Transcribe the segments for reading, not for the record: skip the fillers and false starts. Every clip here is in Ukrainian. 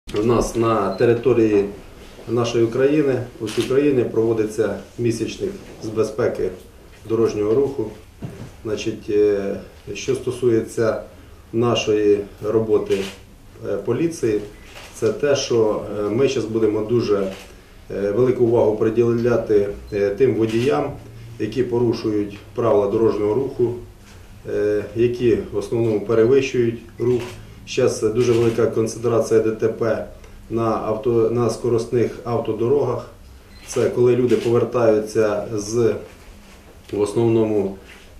У нас на території нашої України, усій країні проводиться місячник з безпеки дорожнього руху. Значить, що стосується нашої роботи поліції, це те, що ми зараз будемо дуже велику увагу приділяти тим водіям, які порушують правила дорожнього руху, які в перевищують рух. Зараз дуже велика концентрація ДТП на скоростних автодорогах. Це коли люди повертаються в основному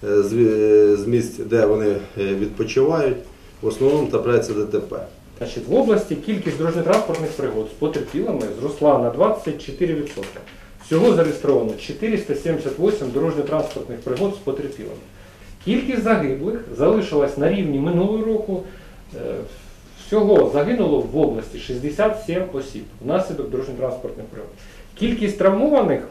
з місць, де вони відпочивають, в основному трапляється ДТП. В області кількість дорожньо-транспортних пригод з потерпілими зросла на 24%. Всього зареєстровано 478 дорожньо-транспортних пригод з потерпілими. Кількість загиблих залишилась на рівні минулого року. Всього загинуло в області 67 осіб внаслідок дорожньо-транспортних пригод. Кількість травмованих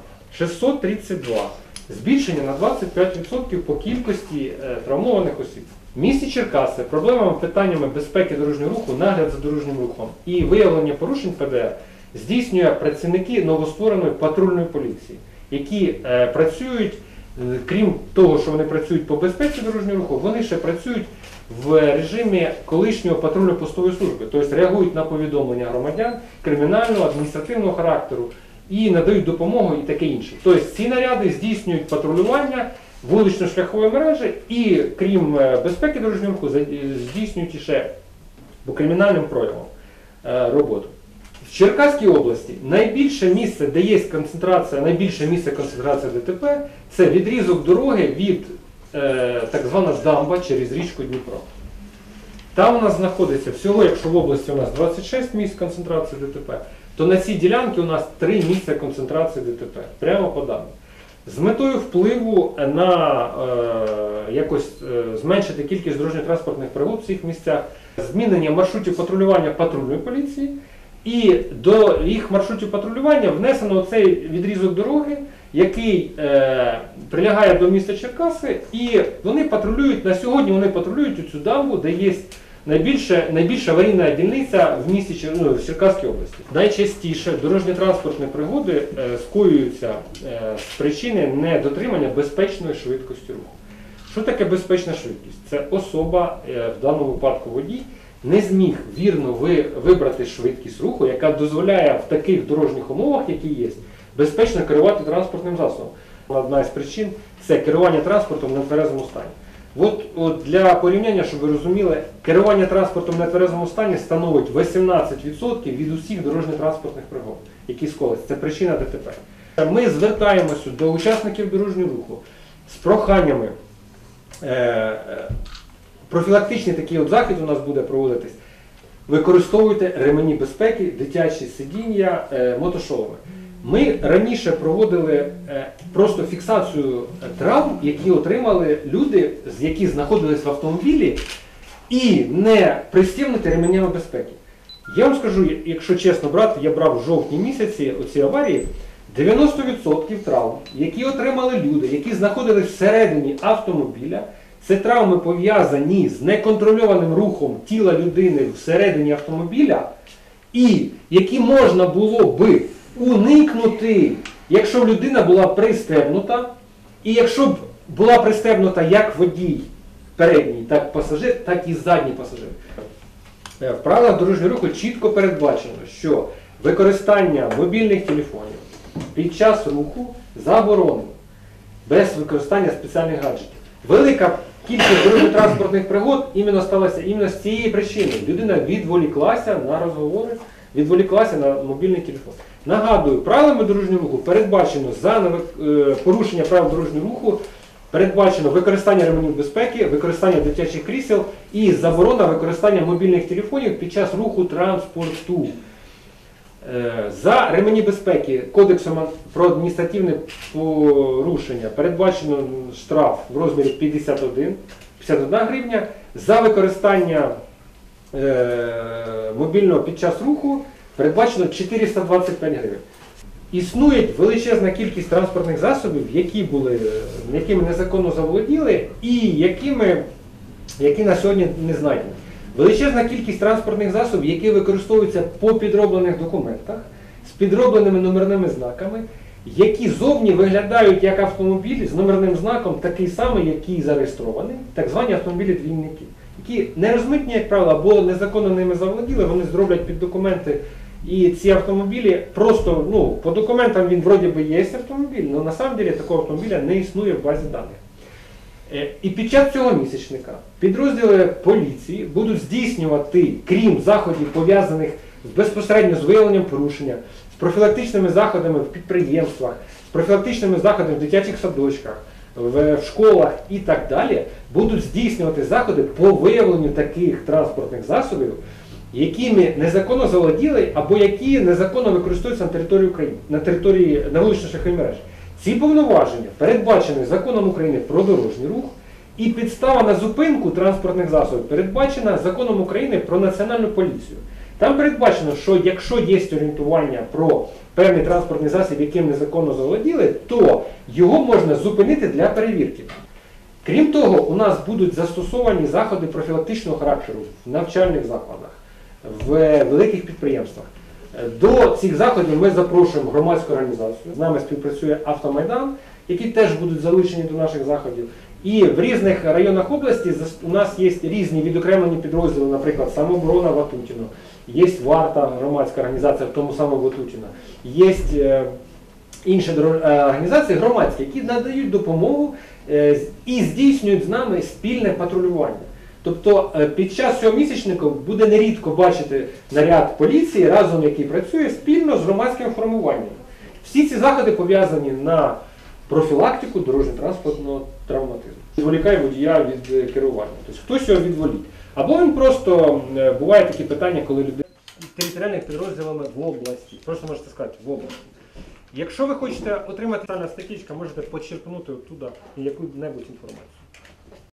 632. Збільшення на 25% по кількості травмованих осіб. В місті Черкаси проблемами, питаннями безпеки дорожнього руху, нагляд за дорожнім рухом і виявлення порушень ПДР здійснює працівники новоствореної патрульної поліції, які працюють, крім того, що вони працюють по безпеці дорожнього руху, вони ще працюють в режимі колишнього патрульно-постової служби, тобто реагують на повідомлення громадян кримінального, адміністративного характеру і надають допомогу і таке інше. Тобто ці наряди здійснюють патрулювання вулично-шляхової мережі і, крім безпеки дорожнього руху, здійснюють ще по кримінальним проявам роботу. В Черкаській області найбільше місце, де є найбільше місце концентрації ДТП, це відрізок дороги від так звана дамба через річку Дніпро. Там у нас знаходиться всього, якщо в області у нас 26 місць концентрації ДТП, то на цій ділянці у нас 3 місця концентрації ДТП, прямо по дамбі. З метою впливу на якось зменшити кількість дорожньо-транспортних пригод в цих місцях, змінення маршрутів патрулювання патрульної поліції, і до їх маршрутів патрулювання внесено цей відрізок дороги, який прилягає до міста Черкаси, і вони патрулюють, на сьогодні вони патрулюють цю дамбу, де є найбільша аварійна дільниця в місті в Черкаській області. Найчастіше дорожньо-транспортні пригоди скоюються з причини недотримання безпечної швидкості руху. Що таке безпечна швидкість? Це особа, в даному випадку водій, не зміг вірно вибрати швидкість руху, яка дозволяє в таких дорожніх умовах, які є, безпечно керувати транспортним засобом. Одна із причин – це керування транспортом на тверезому стані. От для порівняння, щоб ви розуміли, керування транспортом на тверезому стані становить 18% від усіх дорожньо-транспортних пригод, які скоїться. Це причина ДТП. Ми звертаємося до учасників дорожнього руху з проханнями. Профілактичний такий захід у нас буде проводитись. Використовуйте ремені безпеки, дитячі сидіння, мотошоломи. Ми раніше проводили просто фіксацію травм, які отримали люди, які знаходились в автомобілі і не пристібнуті ременями безпеки. Я вам скажу, якщо чесно брати, я брав в жовтні місяці оці аварії, 90% травм, які отримали люди, які знаходились всередині автомобіля, це травми пов'язані з неконтрольованим рухом тіла людини всередині автомобіля і які можна було би уникнути, якщо б людина була пристебнута, і якщо б була пристебнута як водій передній, так пасажир, так і задній пасажир. В правилах дорожнього руху чітко передбачено, що використання мобільних телефонів під час руху заборонено, без використання спеціальних гаджетів. Велика кількість дорожньо-транспортних пригод сталася іменно з цієї причини. Людина відволіклася на розговори, відволіклася на мобільний телефон. Нагадую, правилами дорожнього руху передбачено за порушення правил дорожнього руху, передбачено використання ременів безпеки, використання дитячих крісел і заборона використання мобільних телефонів під час руху транспорту. За ремені безпеки Кодексом про адміністративне порушення передбачено штраф в розмірі 51 гривня. За використання мобільного під час руху передбачено 425 гривень. Існує величезна кількість транспортних засобів, якими незаконно заволоділи і які на сьогодні не знайдені. Величезна кількість транспортних засобів, які використовуються по підроблених документах, з підробленими номерними знаками, які зовні виглядають як автомобілі з номерним знаком такий самий, який зареєстрований, так звані автомобілі-двійники, які не розмитні, як правило, або незаконно ними заволоділи, вони зроблять під документи. І ці автомобілі просто, по документам він вроді би є автомобіль, але на самом деле такого автомобіля не існує в базі даних. І під час цього місячника підрозділи поліції будуть здійснювати, крім заходів, пов'язаних безпосередньо з виявленням порушення, з профілактичними заходами в підприємствах, з профілактичними заходами в дитячих садочках, в школах і так далі, будуть здійснювати заходи по виявленню таких транспортних засобів, якими незаконно заволоділи або які незаконно використовуються на території України, на вуличних шляховій мережі. Ці повноваження передбачені Законом України про дорожній рух, і підстава на зупинку транспортних засобів передбачена Законом України про Національну поліцію. Там передбачено, що якщо є орієнтування про певний транспортний засіб, яким незаконно заволоділи, то його можна зупинити для перевірки. Крім того, у нас будуть застосовані заходи профілактичного характеру в навчальних закладах, в великих підприємствах. До цих заходів ми запрошуємо громадську організацію. З нами співпрацює Автомайдан, які теж будуть залучені до наших заходів. І в різних районах області у нас є різні відокремлені підрозділи, наприклад, самооборона Ватутіно, є Варта, громадська організація в тому самому Ватутіно, є інші організації громадські, які надають допомогу і здійснюють з нами спільне патрулювання. Тобто під час цього місячника буде нерідко бачити наряд поліції, разом який працює спільно з громадським формуванням. Всі ці заходи пов'язані на профілактику дорожньо-транспортного травматизму. Відволікає водія від керування. Тобто хтось його відволік. Або він просто, буває такі питання, коли людина територіальними підрозділами в області, просто можете сказати, в області. Якщо ви хочете отримати детальна статистика, можете почерпнути оттуда яку-небудь інформацію.